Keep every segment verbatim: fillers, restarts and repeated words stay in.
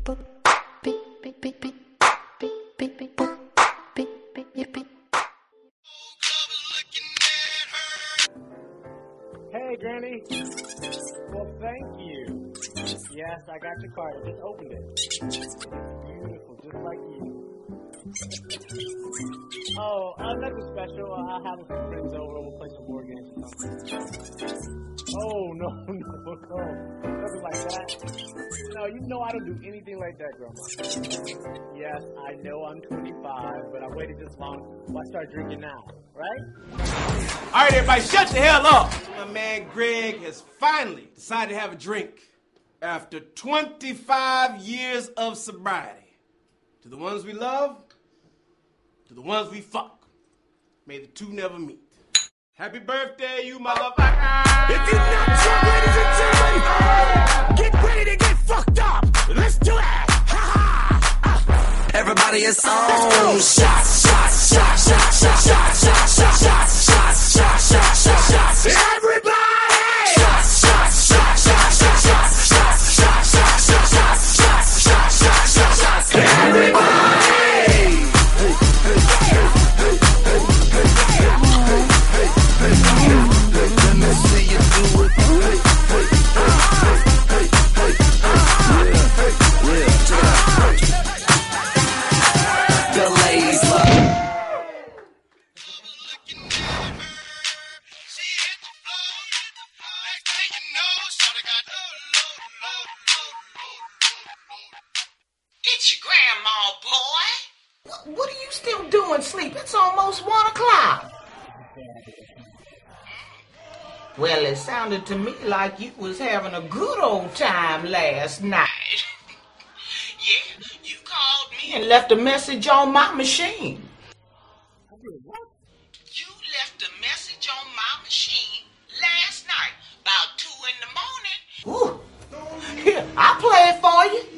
Hey, Granny. Well, thank you. Yes, I got your card. I just opened it. It's beautiful, just like you. Oh, uh, nothing special. Uh, I'll have some friends over. We'll play some board games or something. Oh, no, no, no. Nothing like that. No, you know I don't do anything like that, Grandma. Yes, I know I'm twenty-five, but I waited this long. Why start drinking now, right? All right, everybody, shut the hell up. My man Greg has finally decided to have a drink after twenty-five years of sobriety. To the ones we love, to the ones we fuck. May the two never meet. Happy birthday, you motherfucker! If you're not drunk, ladies and gentlemen, get ready to get fucked up. Let's do it! Ha ha! Everybody is on. Shots, shots, shots, shots, shots, shots, shots, shots, shots, shots, shots, shots, shots, shots. Everybody! Shots, shots, shots, shots, shots, shots, shots, shots, shots, shots, shots, shots, shots, shots, shots. Everybody! Let me see you do it. Hey, hey, hey, hey, hey, hey, yeah, check it out. The ladies love. It's your grandma, boy. What, what are you still doing, sleep? It's almost one o'clock. Well, it sounded to me like you was having a good old time last night. Yeah, you called me and left a message on my machine. You left a message on my machine last night, about two in the morning. Ooh, here, I'll play it for you.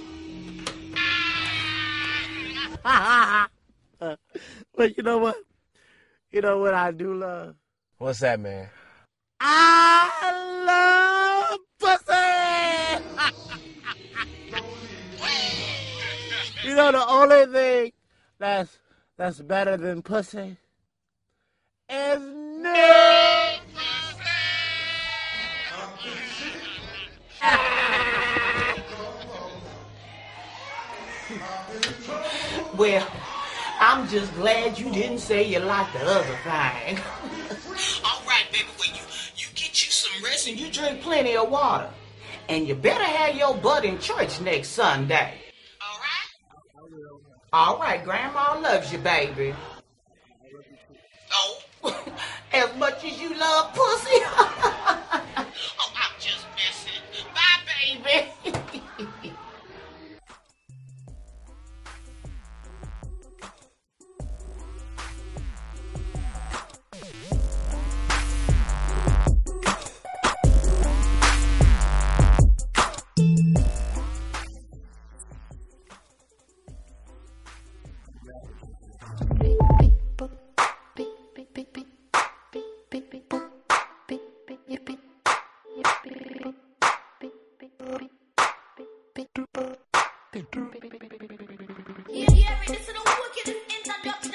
uh, but you know what? You know what I do love? What's that, man? I love pussy! You know the only thing that's that's better than pussy is no pussy! Well, I'm just glad you didn't say you like the other thing. All right, baby, well, you, you get you some rest and you drink plenty of water. And you better have your butt in church next Sunday. All right? All right, Grandma loves you, baby. Oh, as much as you love pussy? Oh, I'm just messing. Bye, baby. Yeah, yeah, this is the wickedest introduction.